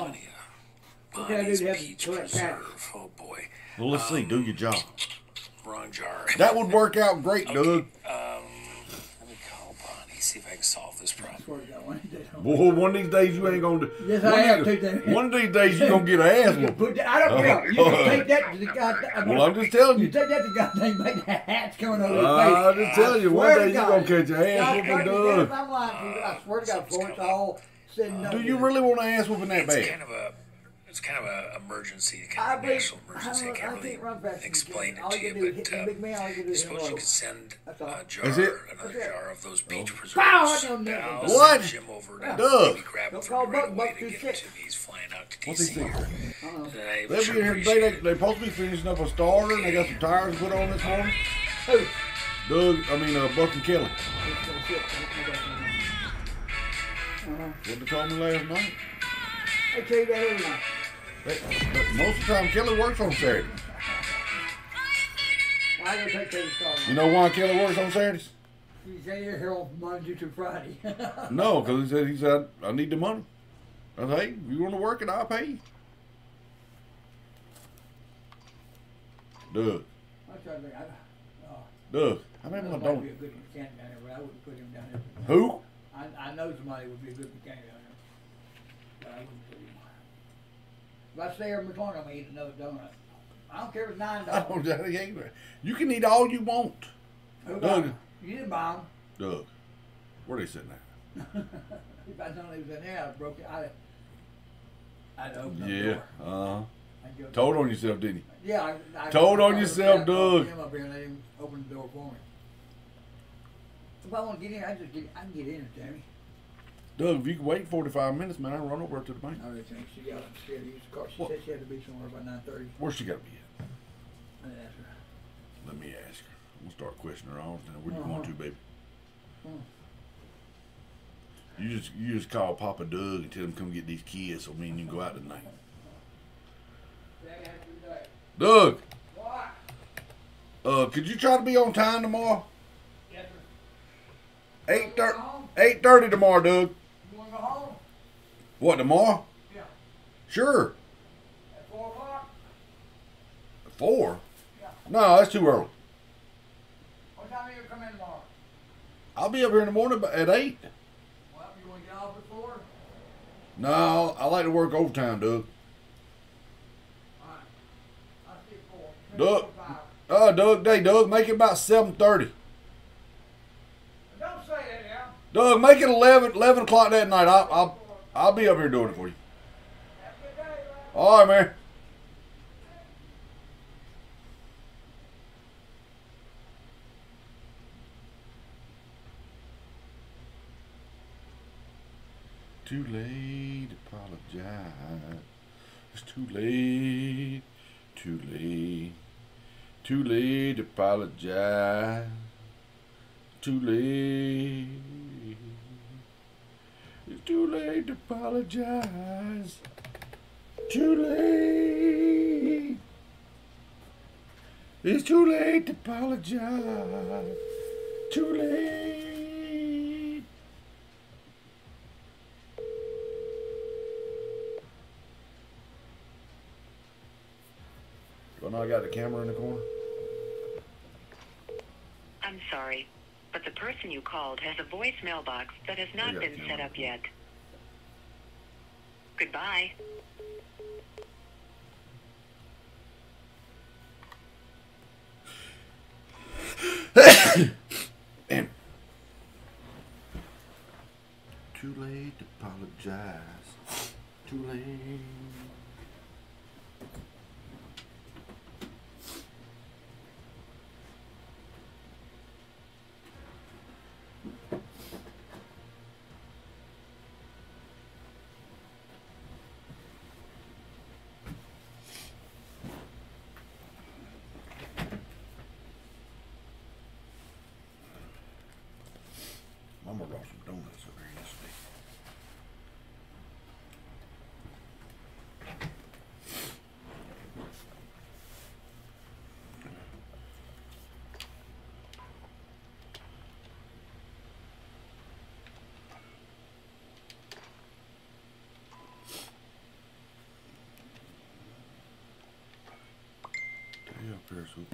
plenty of Bonnie's peach preserve. Oh boy. Well, let's see. Do your job. Wrong jar. That would work out great, Doug. Let me call Bonnie, see if I can solve this problem. Boy, one of these days you ain't gonna do. Yes, I have to. One of these days you gonna get an ass whooping. I don't care. You can take that to the goddamn. Well, I'm just telling you. You take that to goddamn make that hat's coming over your I'm face. just telling you. One day you gonna catch your ass whooping, Doug. I'm lying to you. I swear to God, Florence, all said and done. Do you really want an ass whooping that bad? It's kind of a emergency, kind of a national emergency. I can't really explain it to you, but I suppose you could send another jar of those peach preserves. What? Jim over to Doug. maybe grab him from right away to get him to me. He's flying out to What's he DC. thinking? They supposed to be finishing up a starter, and they got some tires to put on this morning. Who? Buck and Kelly. What they told me last night. I tell you that every night. Most of the time, Kelly works on Saturdays. I go take care of the car. You know why Kelly works on Saturdays? He's here on Monday through Friday. No, because he said, I need the money. I said, hey, if you want to work it, I'll pay you. Doug. Doug, how many of them don't? Be a good mechanic down there, but I wouldn't put him down there. Who? I know somebody would be a good mechanic down there, but I wouldn't put him. If I stay here in McClung, I'm gonna eat another donut. I don't care if it's $9. You can eat all you want. Doug. You didn't buy them. Doug, where they sitting at? If I known he was in there, I'd broke it. I'd open the Yeah, door. Told on yourself, didn't you? Yeah, I Told on yourself, Doug. Him up here and let him open the door for me. If I want to get in, I can get in, Tammy. Doug, if you can wait 45 minutes, man, I'll run over to the bank. I really think she got scared to use the car. She said she had to be somewhere by 9:30. Where's she got to be at? I didn't ask her. Let me ask her. I'm going to start questioning her all the time. Where you going to, baby? You just call Papa Doug and tell him come get these kids so me and you can go out tonight. Doug. What? Could you try to be on time tomorrow? Yes, sir. 8:30 tomorrow, Doug. You want to go home? What, tomorrow? Yeah. Sure. At 4 o'clock? 4? Yeah. No, that's too early. What time are you going to come in tomorrow? I'll be up here in the morning at 8. Well, you want to get off at 4? No, I like to work overtime, Doug. All right. I'll see you at 4. Doug. Doug, make it about 7:30. Don't say that now. Doug, make it 11 o'clock that night. I'll be up here doing it for you. Have a good day, man. All right, man. Too late to apologize. It's too late. Too late. Too late to apologize. Too late. It's too late to apologize. Too late. It's too late to apologize. Too late. Well, now I got the camera in the corner. I'm sorry, but the person you called has a voicemail box that has not been set up yet. Goodbye. Damn. Too late to apologize. Too late. Mama brought some donuts over here yesterday. Periscope.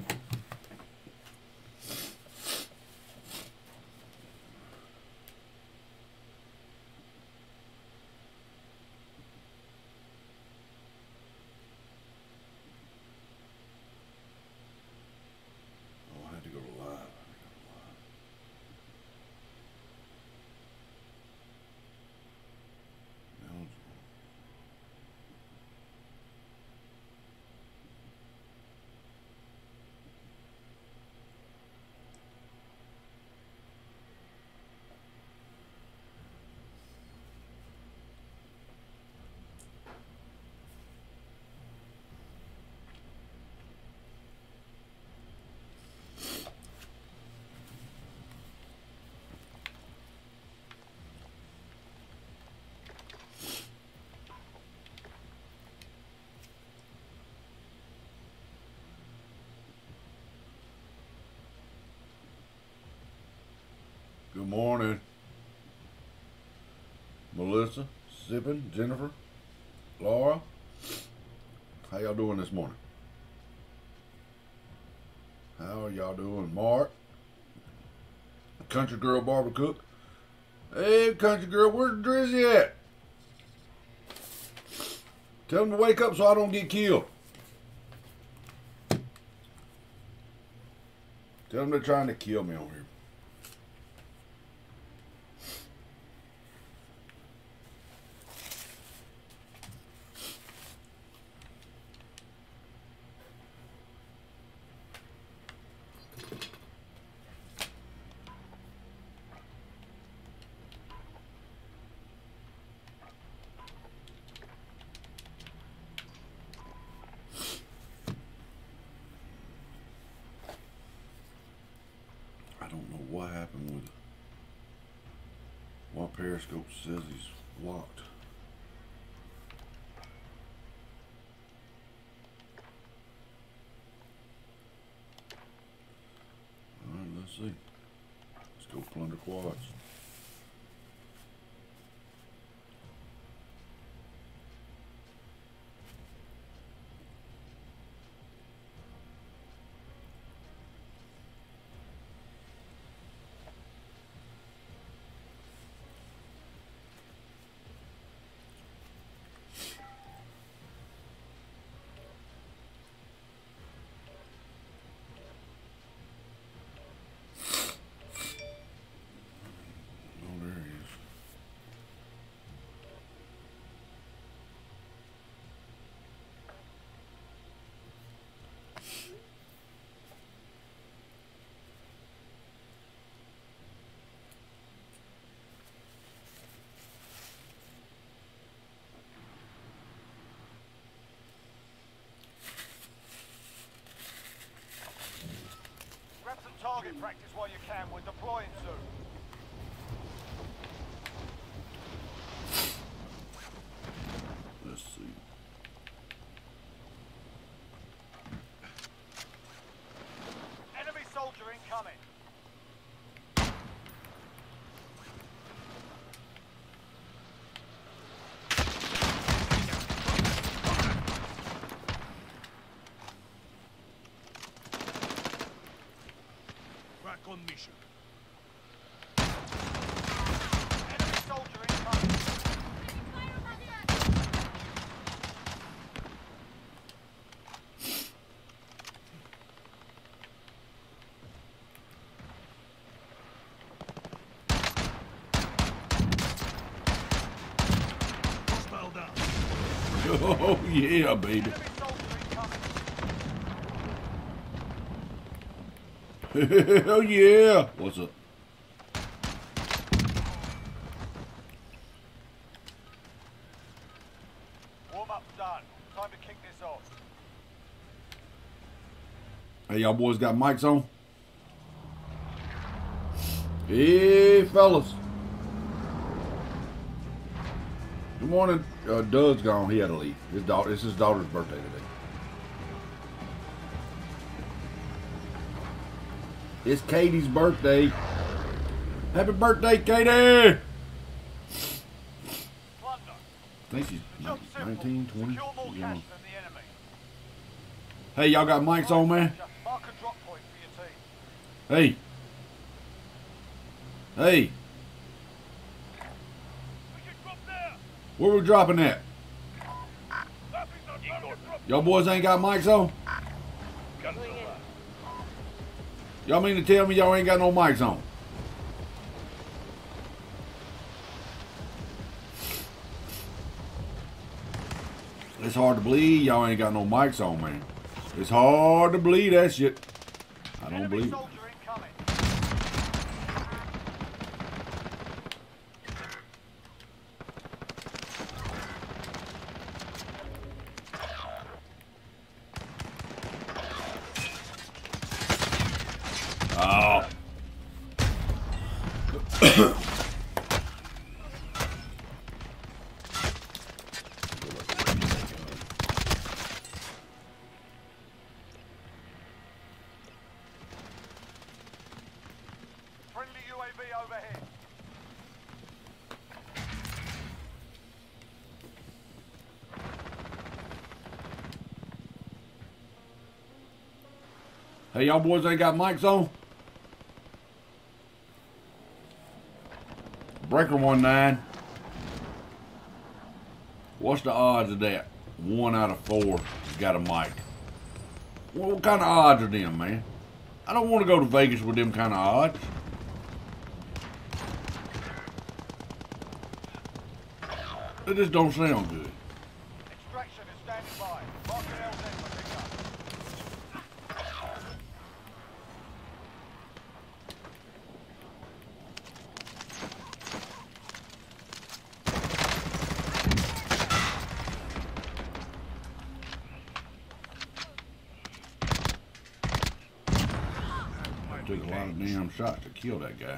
Good morning. Melissa, Sippin, Jennifer, Laura. How y'all doing this morning? How are y'all doing? Mark? Country Girl Barbara Cook. Hey, Country Girl, where's Drizzy at? Tell him to wake up so I don't get killed. Tell them they're trying to kill me on here. What happened with why Periscope says he's locked. Alright, let's see. Let's go plunder quads. Target practice while you can. We're deploying soon. Let's see. Enemy soldier incoming. On mission. Enemy soldier incoming. Spell down. Oh yeah, baby. Hell yeah! What's up? Warm up's done. Time to kick this off. Hey, y'all boys got mics on? Hey, fellas. Good morning. Doug's gone. He had to leave. It's his daughter's birthday today. It's Katie's birthday. Happy birthday, Katie! I think she's 19, 20. Hey, y'all got mics on, man? Mark a drop point for your team. Hey. Hey. We can drop there. Where we dropping at? Y'all boys ain't got mics on? Y'all mean to tell me y'all ain't got no mics on? It's hard to believe y'all ain't got no mics on, man. It's hard to believe that shit. I don't believe it. Oh. Friendly UAV overhead. Hey, y'all boys ain't got mics on? Breaker 19. What's the odds of that? 1 out of 4 has got a mic. Well, what kind of odds are them, man? I don't want to go to Vegas with them kind of odds. It just don't sound good. Extraction is standing by. Mark an LZ for pickup. Took a lot of damn shots to kill that guy.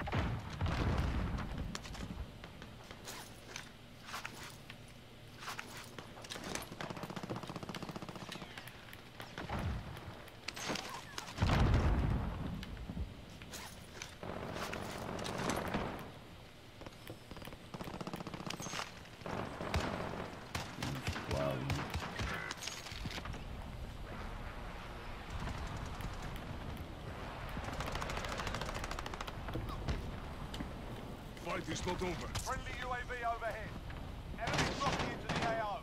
Fight is not over. Friendly UAV overhead. Enemy dropping into the AO.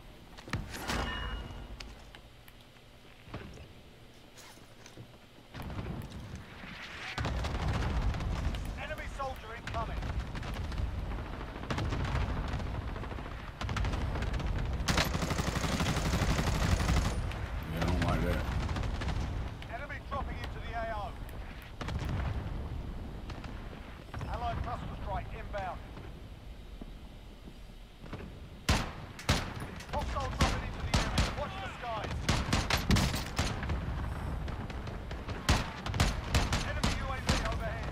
Enemy soldier incoming. Yeah, I don't like that. Enemy dropping into the AO. Allied cluster strike inbound. Hostile dropping into the area. Watch the skies. Enemy UAV overhead.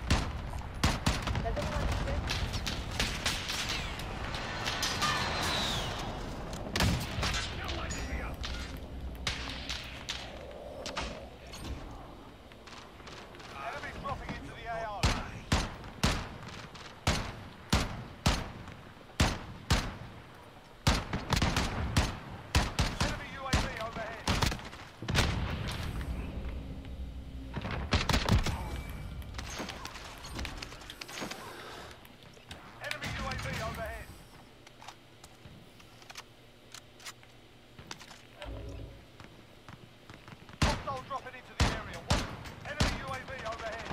Enemy dropping into the AO. Enemy UAV overhead. Enemy UAV overhead. Hostile dropping into the area. Watch. Enemy UAV overhead.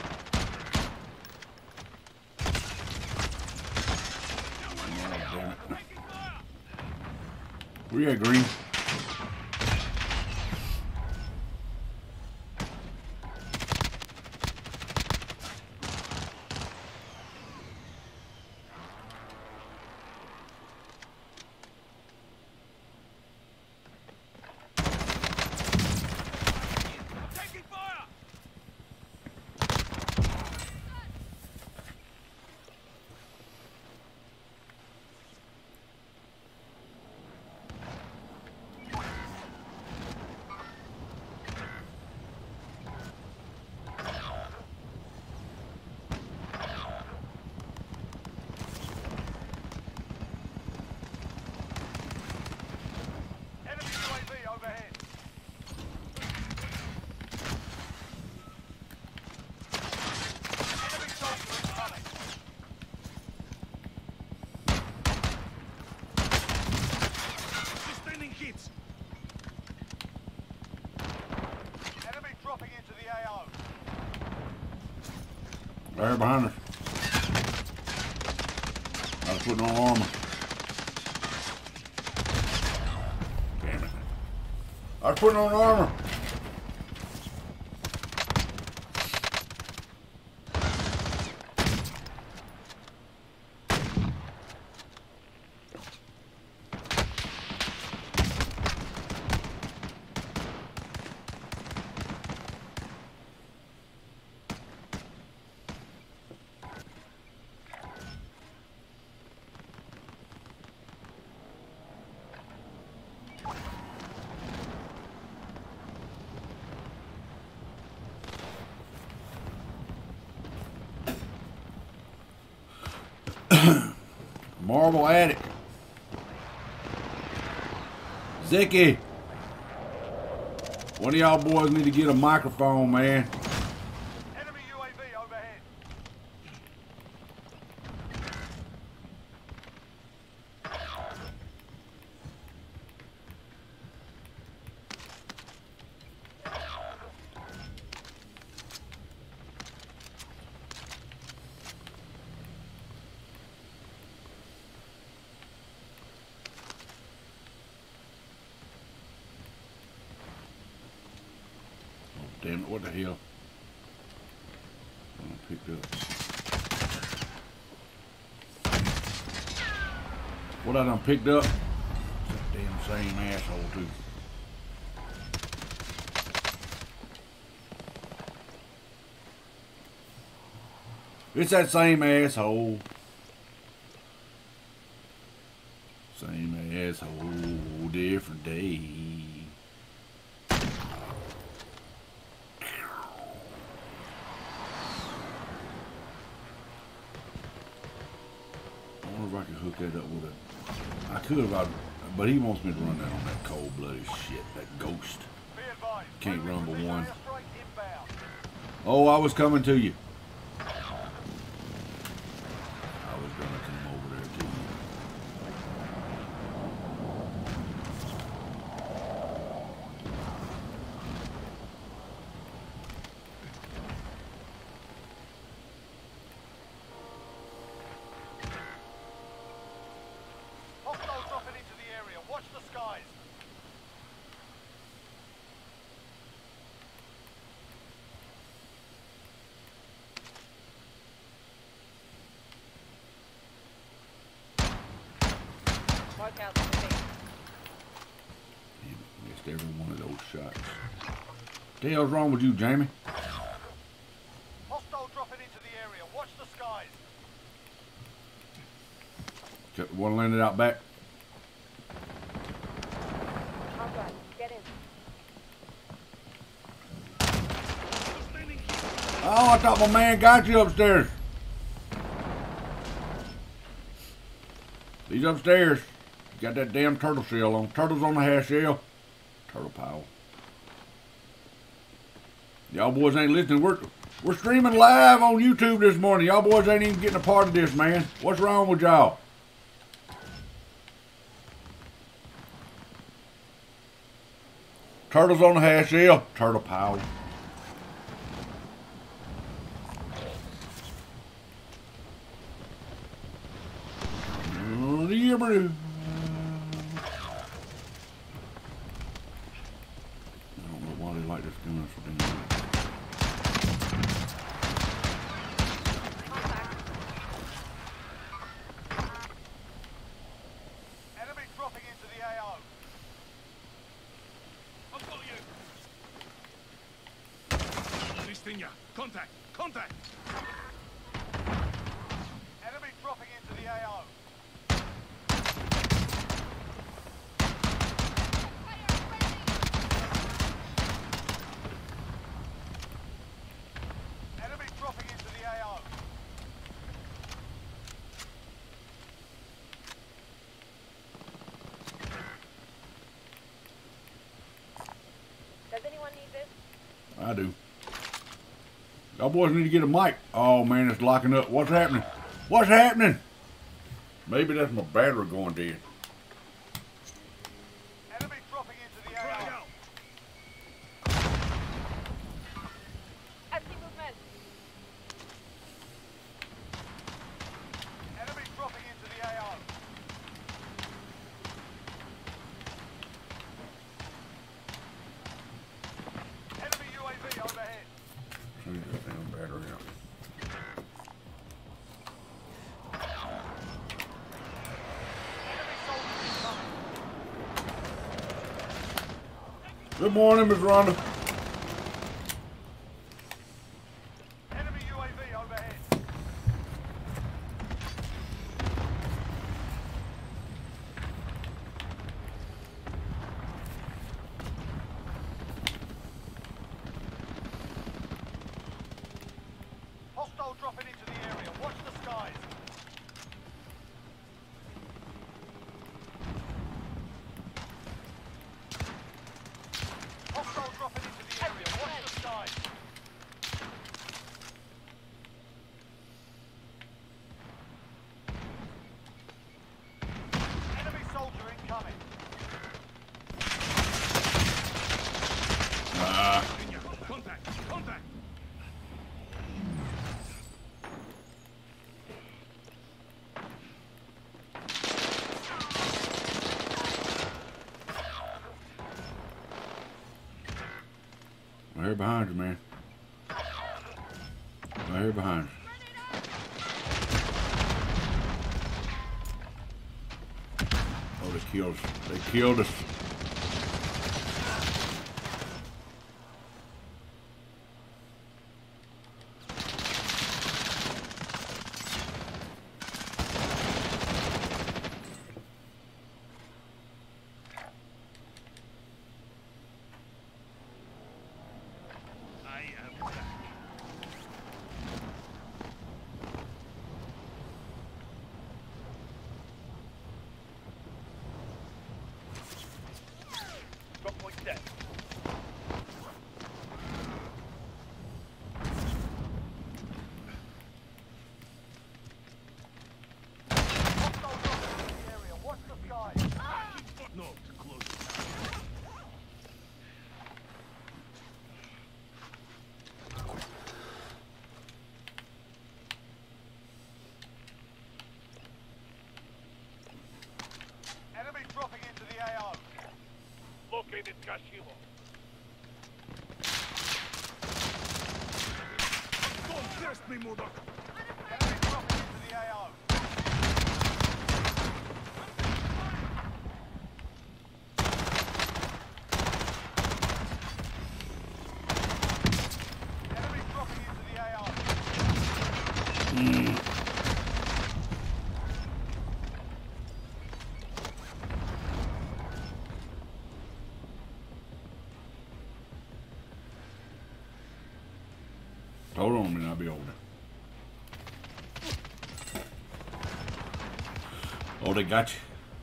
Oh, damn it. Where you at, Green? Taking fire. Right here behind us. I was putting on armor. Damn it. I was putting on armor. Marble Attic. Zicky. One of y'all boys need to get a microphone, man. Enemy UAV overhead. Damn it, what the hell? I picked up. What I done picked up? That damn same asshole too. It's that same asshole. Same asshole, different day. I could hook that up with a... I could have, but he wants me to run that on that cold-blooded shit, that ghost. Can't run but one. Oh, I was coming to you. I was gonna come over there to you. Hostiles dropping into the area. Watch the skies. Mark out the thing. Missed every one of those shots. What the hell's wrong with you, Jamie? Hostile dropping into the area. Watch the skies. Got the one landed out back. Contact. Get in. Oh, I thought my man got you upstairs. He's upstairs. Got that damn turtle shell on. Turtle's on the half shell. Turtle pile. Y'all boys ain't listening. We're streaming live on YouTube this morning. Y'all boys ain't even getting a part of this, man. What's wrong with y'all? Turtle's on the half shell. Turtle pile. Oh, yeah, bro. I don't know why they like this gun for being. Enemy dropping into the AO. I've got you. Listinia. Contact. Contact. Enemy dropping into the AO. Enemy dropping into the AO. Does anyone need this? I do. Y'all boys need to get a mic. Oh man, it's locking up. What's happening? What's happening? Maybe that's my battery going dead. Enemy dropping into the Frag AO. out. Empty movement. Good morning, Ms. Rhonda. Enemy UAV overhead. Hostile dropping into the area. Watch the skies. Hostile dropping into the area. Watch the skies. Enemy soldier incoming. Contact! Contact! Right here behind you, man. Right here behind you. Oh, they killed us. They killed us. I am back. Drop point set. Hostile dropping into the area. Watch the skies. Note, close. Enemy dropping into the AO. Located Kashivo. Don't test me, Murdoch. Enemy dropping into the AO. Enemy dropping into the AO. Hold on a minute, I'll be over there. Oh, they got you.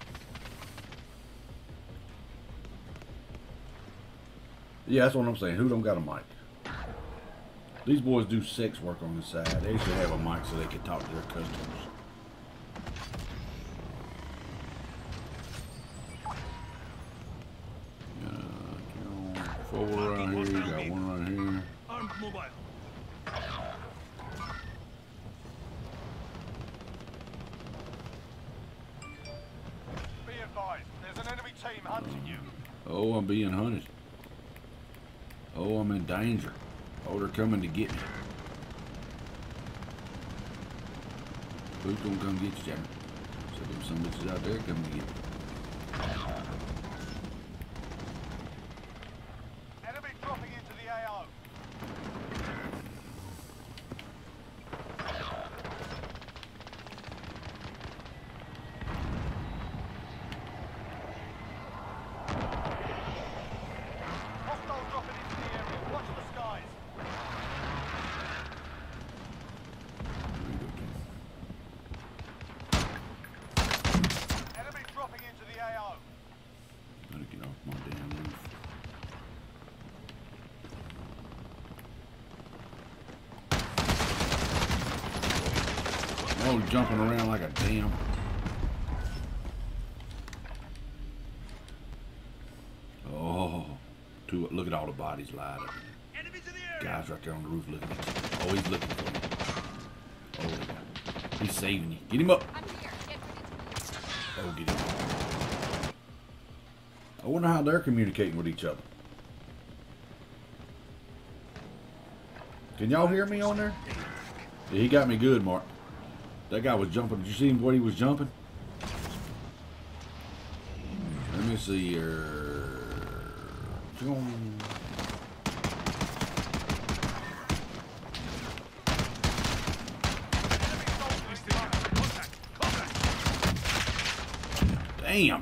Yeah, that's what I'm saying. Who don't got a mic? These boys do sex work on the side. They should have a mic so they can talk to their customers. Four around here, you got one right here. Armed mobile. Be advised, there's an enemy team hunting you. Oh, I'm being hunted. Oh, I'm in danger. Oh, they're coming to get me. Who's gonna come get you, Jimmy? So there's some bitches out there coming to get me. Enemy dropping into the AO. Hostile dropping into the area. Watch the skies. Enemy dropping into the AO. Gotta get off my damn roof. Oh, jumping around like a damn. Oh, look at all the bodies light up. Enemies in the area. Guy's right there on the roof looking at you. Oh, he's looking for you. Oh, look at that. He's saving you. Get him up. I'm here. Get Oh, get him up. I wonder how they're communicating with each other. Can y'all hear me on there? Yeah, he got me good, Mark. That guy was jumping. Did you see what he was jumping? Let me see here. Damn.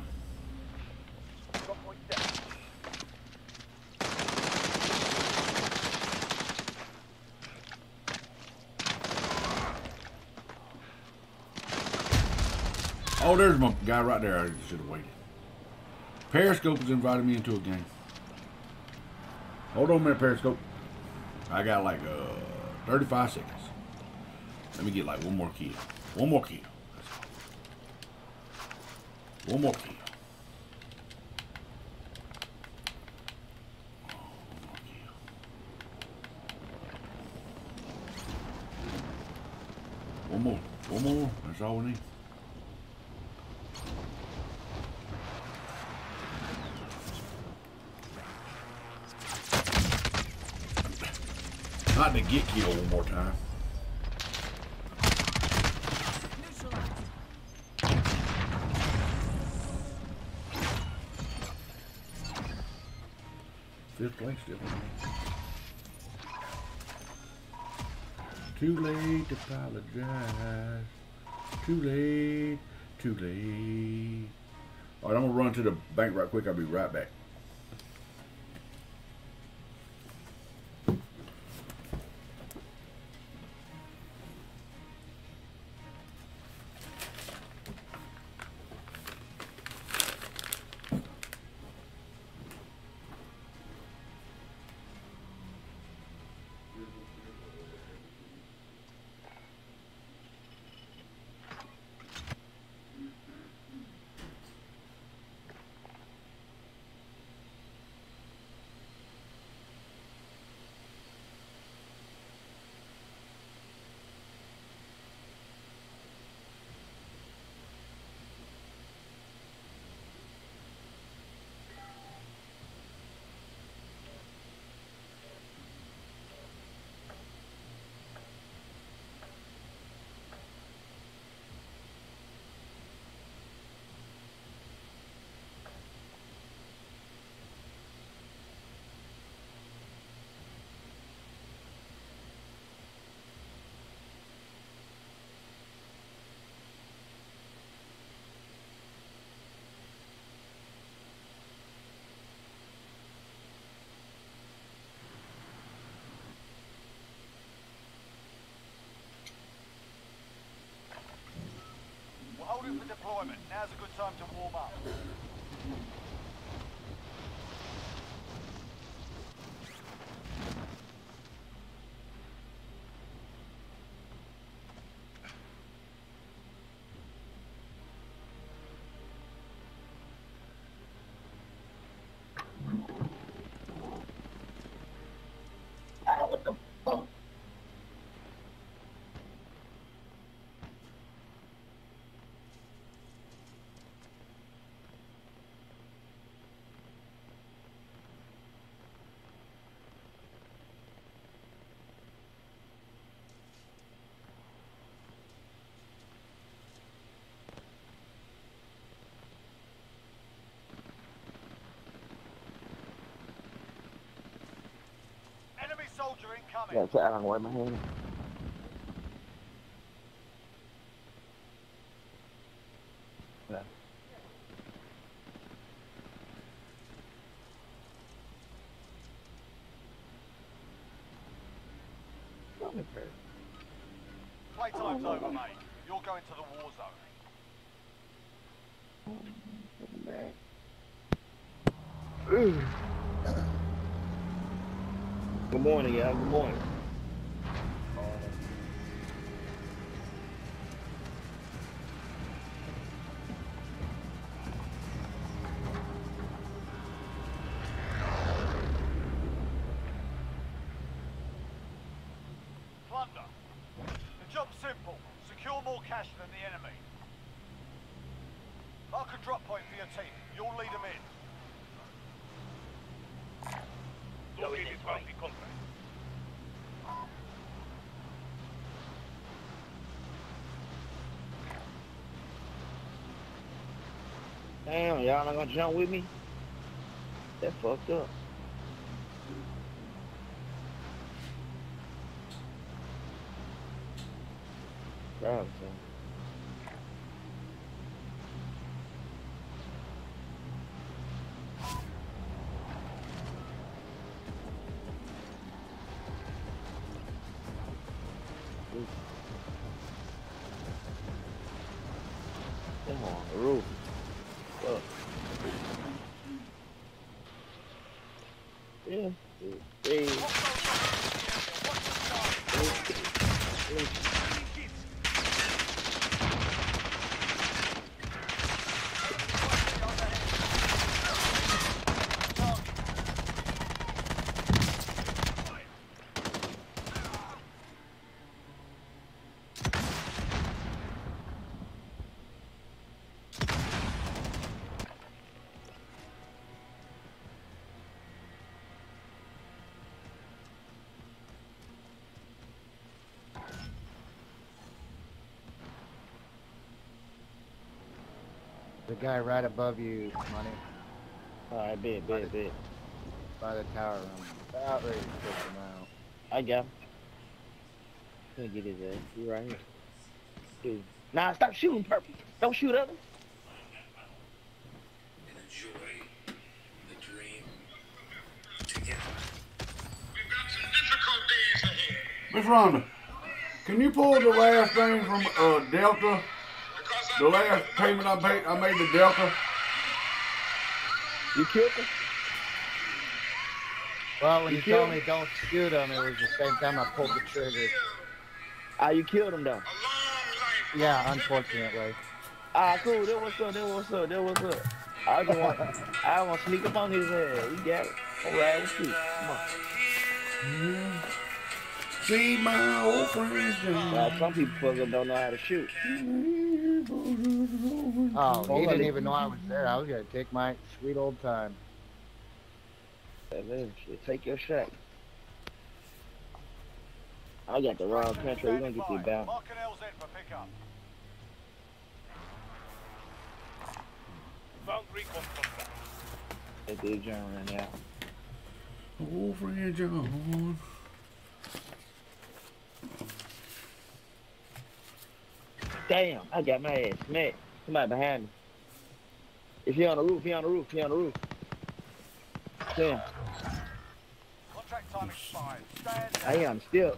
Oh, there's my guy right there. I should have waited. Periscope has invited me into a game. Hold on a minute, Periscope. I got like 35 seconds. Let me get like one more kill. One more kill. One more kill. One more. One more. That's all we need. Not to get killed one more time. Fifth place still. Too late to apologize. Too late. Too late. All right, I'm gonna run to the bank right quick. I'll be right back. Holding for deployment. Now's a good time to warm up. Soldier incoming. Yeah, so I don't wear my hand. Yeah. Playtime's over, mate. You're going to the war zone. Good morning, y'all. Good morning. Plunder. The job's simple. Secure more cash than the enemy. Mark a drop point for your team. You'll lead them in. Located bounty contract. Damn, y'all not gonna jump with me? That fucked up. Probably so. Come on, the roof. Look. Yeah. Hey. The guy right above you, Money. Alright, bet. By the tower room. About ready to take him out. I got him. Gonna get his ass. He right here. Dude. Nah, stop shooting, Purple. Don't shoot others. And enjoy the dream together. We've got some difficult days ahead. Miss Rhonda, can you pull the last thing from Delta? The last payment I made to Delta? You killed him? Well, when you told me don't shoot him, it was the same time I pulled the trigger. Ah, you killed him though. Yeah, unfortunately. Ah, cool. That what's up. I want to sneak up on his head. We got it. All right, let's shoot. Come on. See my old friends. Some people fucking don't know how to shoot. Oh, he didn't even know I was there. I was gonna take my sweet old time. Take your shot. I got the wrong country. We're gonna get you down. Mark an LZ for pickup. Found recon contract. That dude John right now. Old friend John. Damn, I got my ass smacked. Somebody behind me. If he on the roof, he on the roof. Damn. Contract time expired. Stand down. I am still.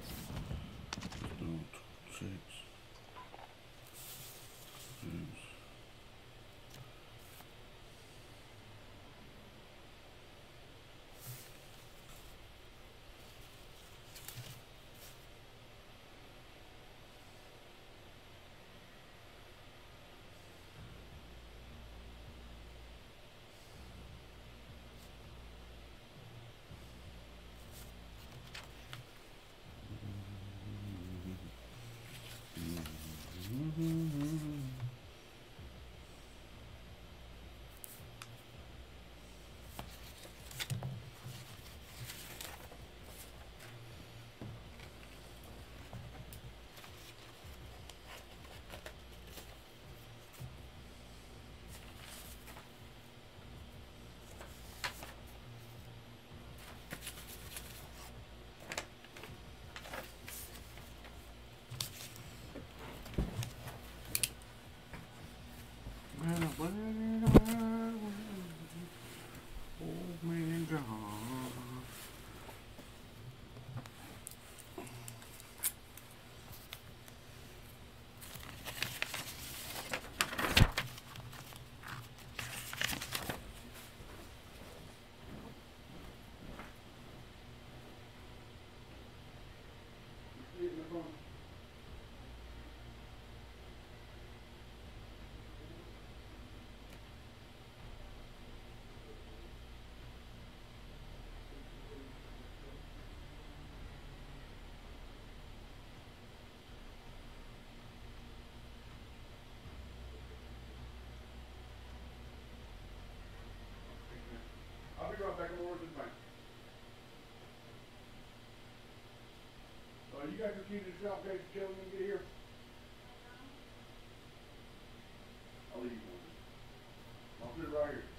Old man John. I'll be right back. I'm over to the bank. You got your key to the shop in case Kelly can get here? I'll leave you one. I'll put it right here.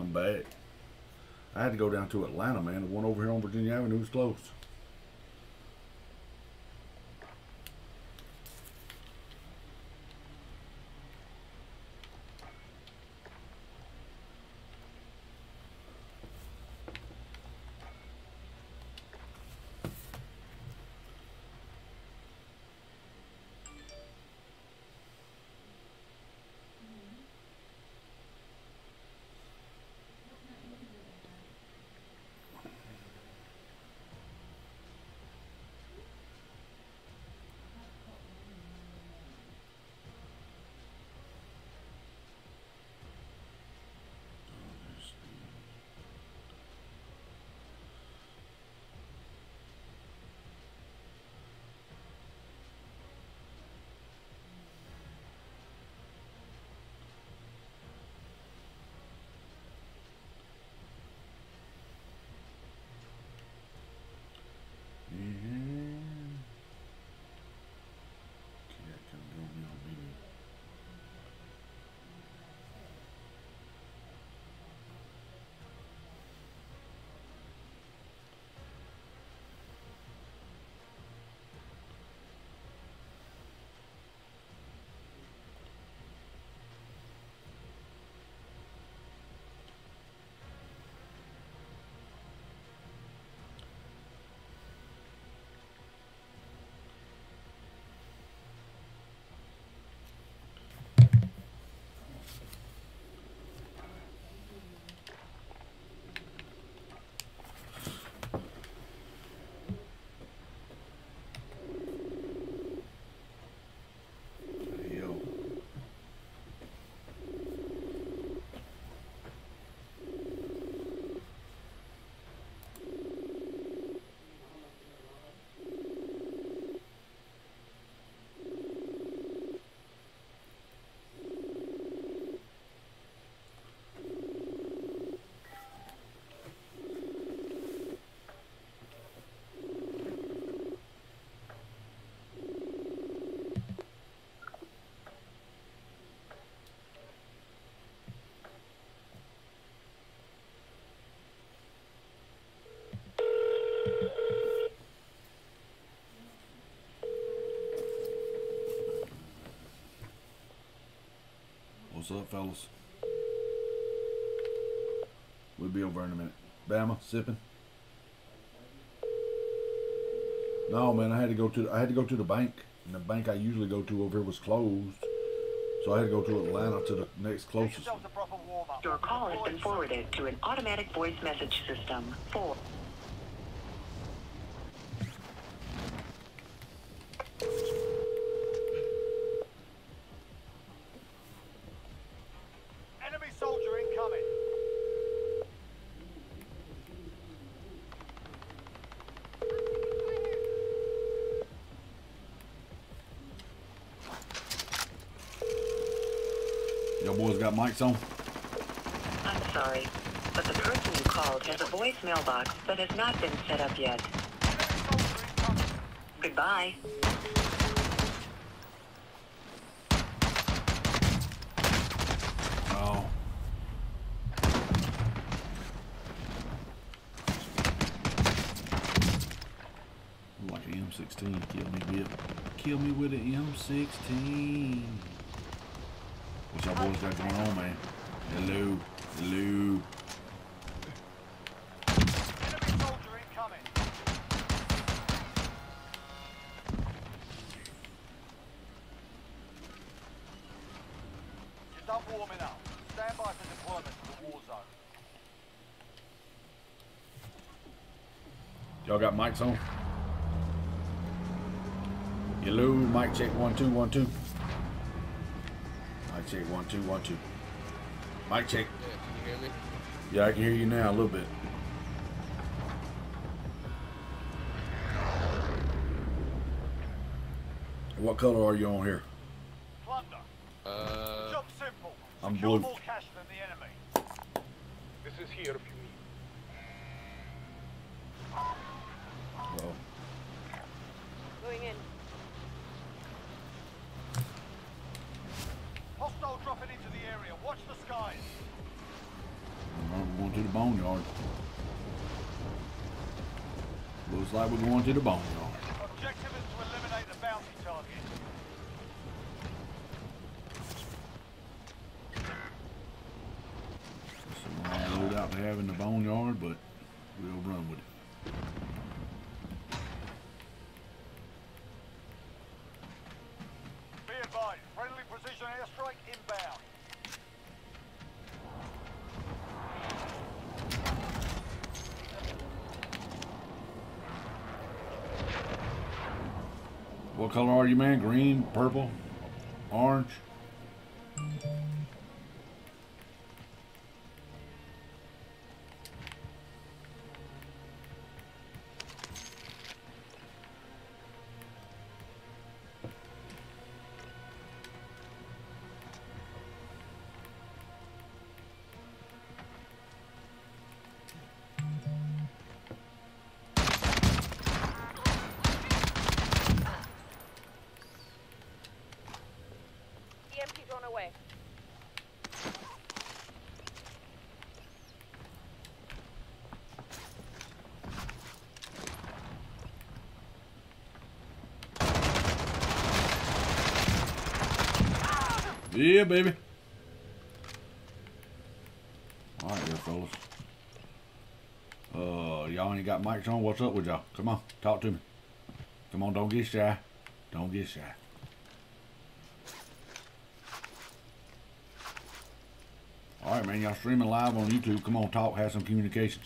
come back. I had to go down to Atlanta, man. The one over here on Virginia Avenue was closed. What's up, fellas? We'll be over in a minute. Bama, sipping? No, man, I had to go to the bank, and the bank I usually go to over here was closed, so I had to go to Atlanta to the next closest. Your call has been forwarded to an automatic voice message system. Enemy soldier incoming. Y'all boys got mics on? I'm sorry, but the person you called has a voicemail box that has not been set up yet. Goodbye. Oh. Like an M16. Kill me, Bill. Kill me with an M16. What y'all boys got going on, man? Hello. Hello. Enemy soldier incoming. You're done warming up. Stand by for deployment to the war zone. Y'all got mics on? Hello, mic check 1 2 1 2. Mic check 1 2 1 2. Mic check. Yeah, can you hear me? Yeah, I can hear you now a little bit. What color are you on here? Plunder. Job simple. I'm Secure blue. more cash than the enemy. This is here if you need. Well, Going in. Hostile dropping into the area. Watch the skies. boneyard. Looks like we're going to the boneyard. Objective is to eliminate the bounty target. Some load out to have in the boneyard, but we'll run with it. Be advised, friendly precision airstrike inbound. What color are you, man? Green, purple, orange? EMP's on our way. Yeah, baby. All right, there, fellas. Y'all ain't got mics on. What's up with y'all? Come on, talk to me. Come on, don't get shy. Don't get shy. All right, man. Y'all streaming live on YouTube. Come on, talk. Have some communications.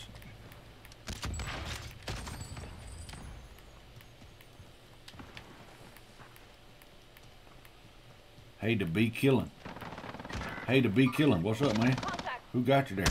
Hey, to be killing. Hey, to be killing. What's up, man? Who got you there?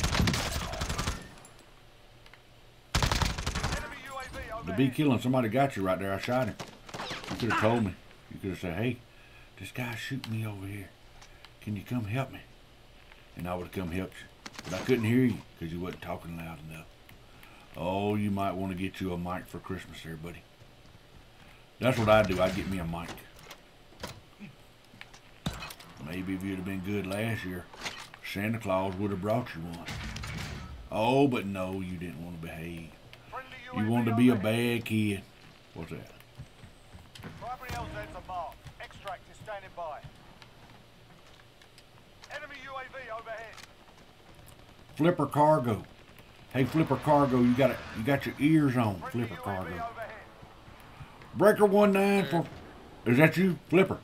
To be killing. Somebody got you right there. I shot him. You could have told me. You could have said, hey, this guy's shooting me over here. Can you come help me? And I would have come helped you. But I couldn't hear you because you wasn't talking loud enough. Oh, you might want to get you a mic for Christmas there, buddy. That's what I do. I get me a mic. Maybe if you'd have been good last year, Santa Claus would have brought you one. Oh, but no, you didn't want to behave. You wanted to be a bad kid. What's that? Primary LZs are marked. Extract is standing by. Enemy UAV overhead. Flipper Cargo. Hey, Flipper Cargo, you got your ears on, Flipper Cargo. Breaker 19 for. Is that you, Flipper?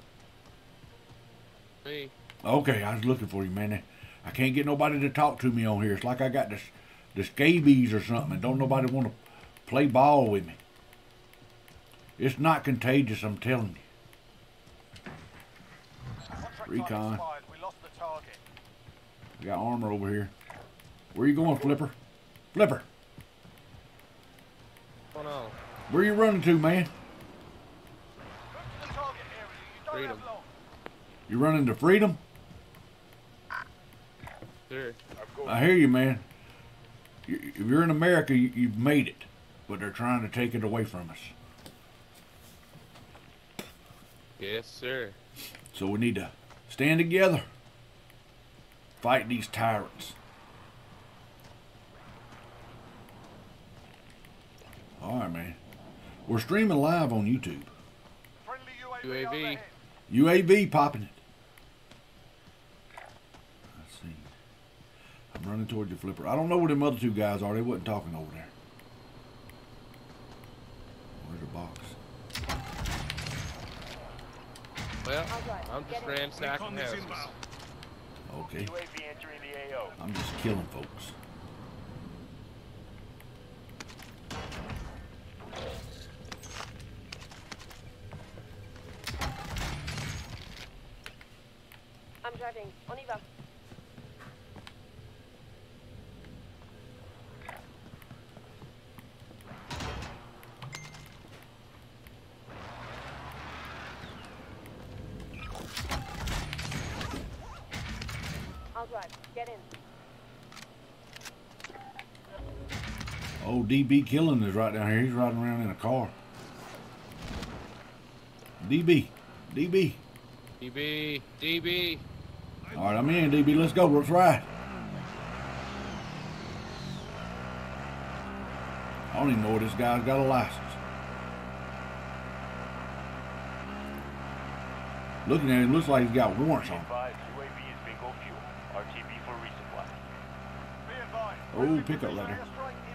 Me. Okay, I was looking for you, man. I can't get nobody to talk to me on here. It's like I got the scabies or something, and don't nobody want to play ball with me. It's not contagious, I'm telling you. Recon. We lost the target. We got armor over here. Where you going, Flipper? Flipper. What's going on? Where you running to, man? Freedom. You running to freedom? Sure. I hear you, man. If you're in America, you've made it. But they're trying to take it away from us. Yes, sir. So we need to stand together. Fight these tyrants. Alright, man. We're streaming live on YouTube. UAV. UAV popping it. Let's see. I'm running towards you, Flipper. I don't know where them other two guys are. They wasn't talking over there. Where's the box? Well, I'm just ransacking houses. Okay. UAV entering the AO. I'm just killing folks. I'm driving. On y va. I'll drive. Get in. Oh, DB Killing is right down here. He's riding around in a car. DB. DB. DB. DB. All right, I'm in, DB. Let's go. Let's ride. don't even know if this guy's got a license. Looking at him, looks like he's got warrants on. Oh, pickup right there.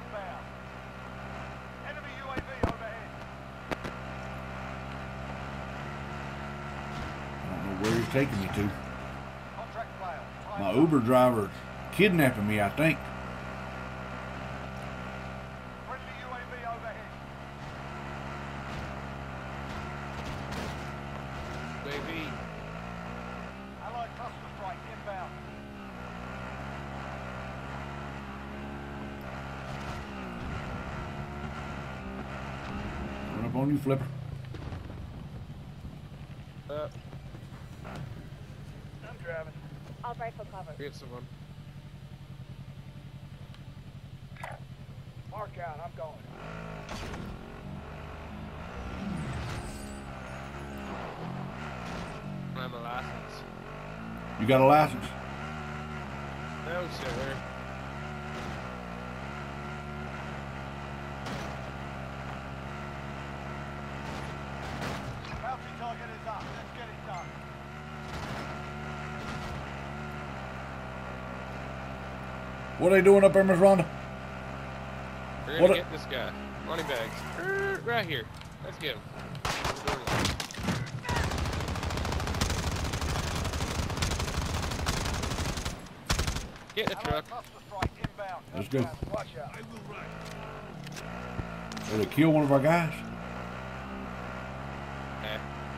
I don't know where he's taking me to. My Uber driver kidnapping me, I think. On you, Flipper. I'm driving. I'll drive for cover. Get someone. Mark out, I'm going. I have a license. You got a license? No, sir. What are they doing up there, Miss Rhonda? We're gonna get this guy. Money bags. Right here. Let's get him. Get in the truck. Let's go. Did they kill one of our guys? Nah.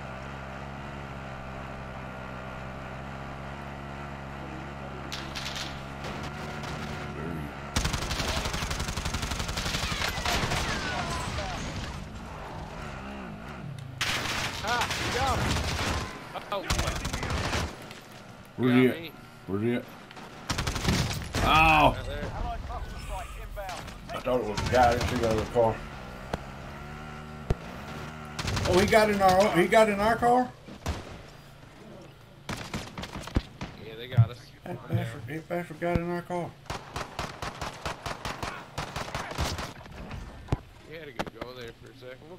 Where's he at? Where's he at? Oh! I thought it was a guy. I didn't see the other car. Oh, he got in our car? Yeah, they got us. That bastard got in our car. We had a good go there for a second.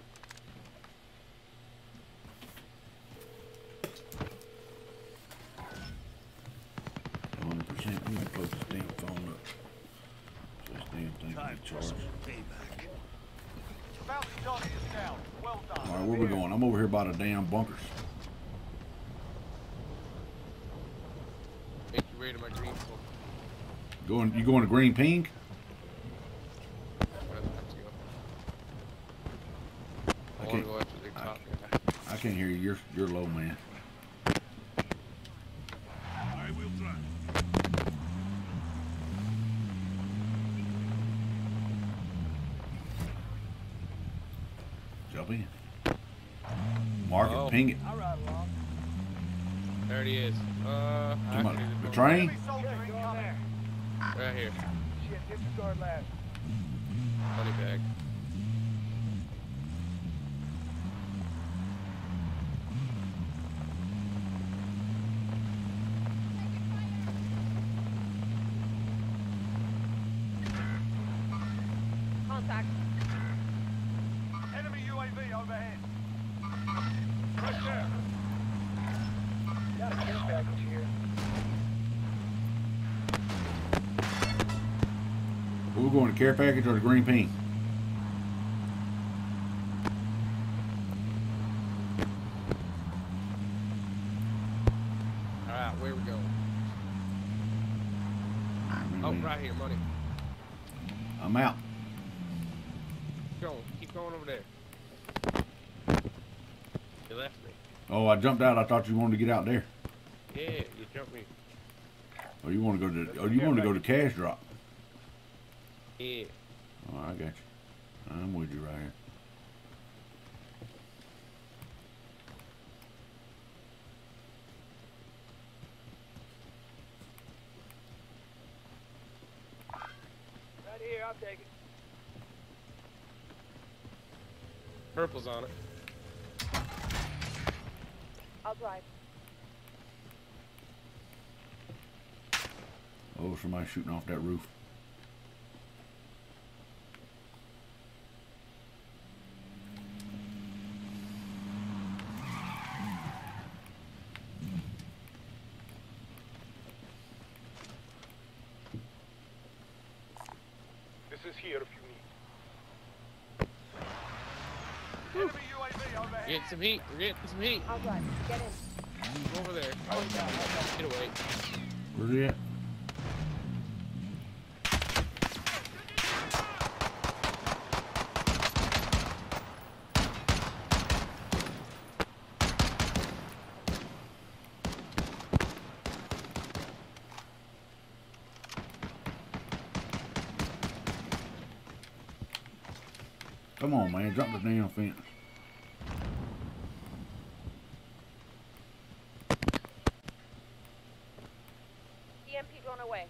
100%. I'm gonna close this damn phone up. So this damn thing can be charged. Alright, where we going? I'm over here by the damn bunkers. Make your way to my green phone. You going to green pink? I can't hear you. You're low, man. I will drive. Jump in. Mark it, ping it. There he is. The train? Right here. Shit, disregard last. Money bag. Contact. Enemy UAV overhead. Right there. Got a care package here. We're going to care package or the green pink? Alright, where we going? Oh, right here, money. I'm out. Keep going over there. You left me. Oh, I jumped out. I thought you wanted to get out there. Yeah, you jumped me. Oh, you want to go to? Oh, you want to go to cash drop? Yeah. Oh, I got you. I'm with you right here. Right here, I'll take it. Purple's on it. I'll drive. Oh, somebody's shooting off that roof. here if you need. Enemy UAV overhead. Get some heat. We're getting some heat. I'll drive. Get in. Go over there. Get away. Where's he at? Come on, man. Jump the damn fence. EMP drone away.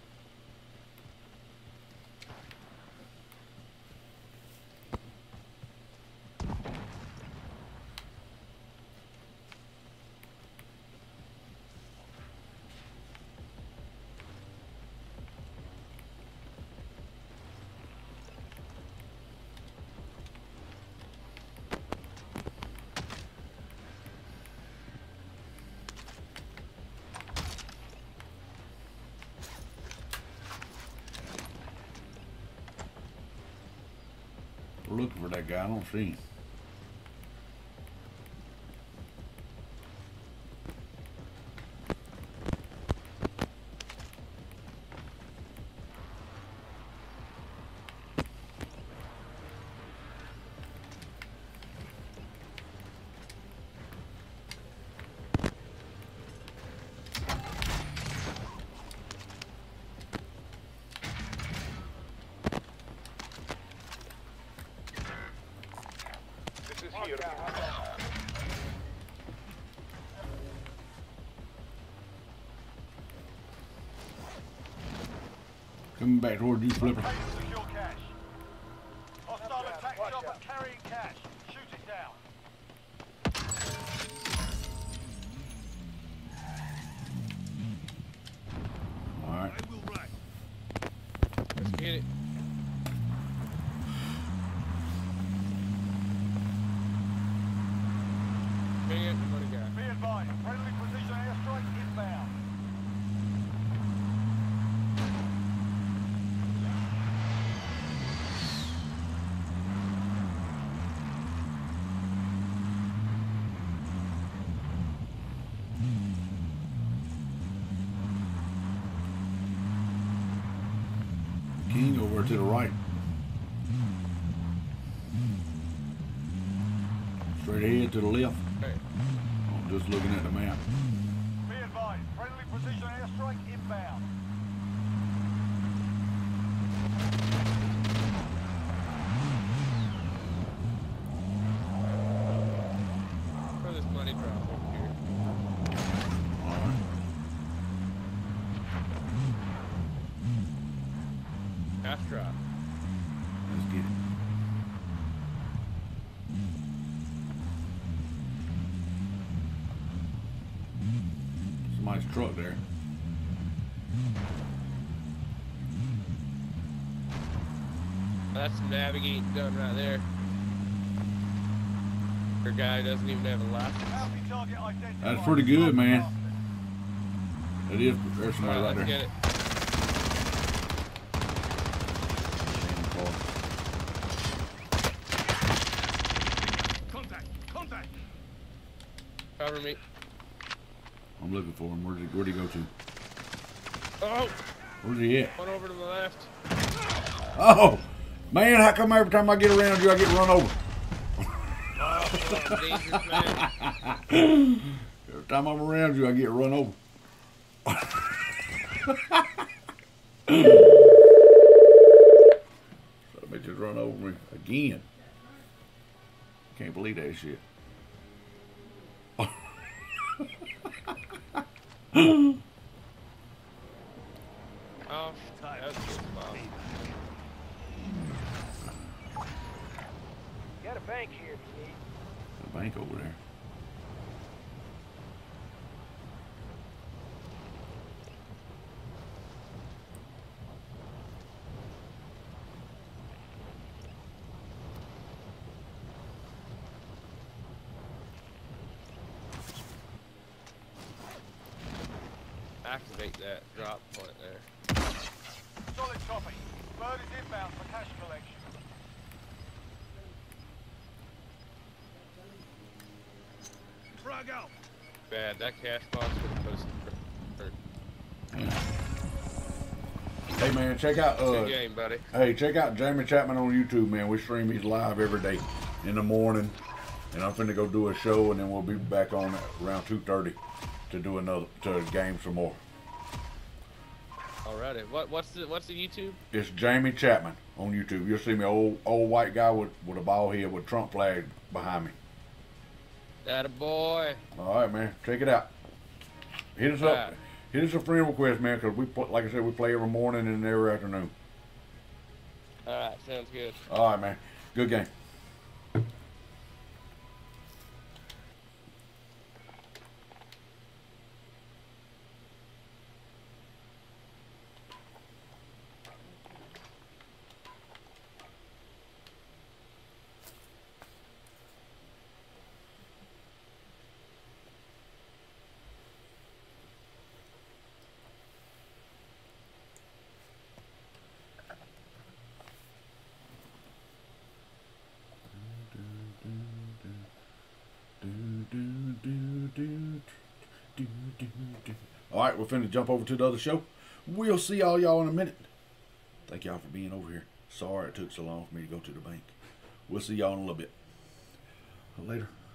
We're looking for that guy. I don't see him. This is here. Coming back toward you, Flipper. Secure cash. Hostile attack chopper carrying cash. Shoot it down. All right. Let's get it. Bring it. What do you got? Be advised. Friendly precision airstrike inbound. King over to the right. Straight ahead to the left. Hey. I'm just looking at the map. Be advised. Friendly precision airstrike inbound. Throw this money drop over here. All right. Half drop. Let's get it. Somebody's truck there. That's some navigating done right there. Your guy doesn't even have a license. Alpha target identified. That's pretty good, man. It is. There's somebody Alright, right let's there. get it. Contact. Cover me. I'm looking for him. Where'd he go to? Oh! Where's he at? One over to the left. Oh! Man, how come every time I get around you, I get run over? Oh, dangerous man. Every time I'm around you, I get run over. So they just run over me again. Can't believe that shit. Oh, that's just bomb. Got a bank here if you need. The bank over there. Activate that drop point there. Solid copy. Bird is inbound for cash collection. Frag out. Bad. That cash box was hurt. Hey man, check out Good game, buddy. Hey, check out Jamie Chapman on YouTube, man. We stream these live every day in the morning, and I'm finna go do a show, and then we'll be back on around 2:30 to do to game some more. Alrighty. What's the YouTube? It's Jamie Chapman on YouTube. You'll see me, old white guy with a bald head with Trump flag behind me. Attaboy. All right, man. Check it out. Hit us up. Hit us a friend request, man, because like I said, we play every morning and every afternoon. All right, sounds good. All right, man. Good game. All right, we're finna jump over to the other show. We'll see all y'all in a minute. Thank y'all for being over here. Sorry it took so long for me to go to the bank. We'll see y'all in a little bit. Later.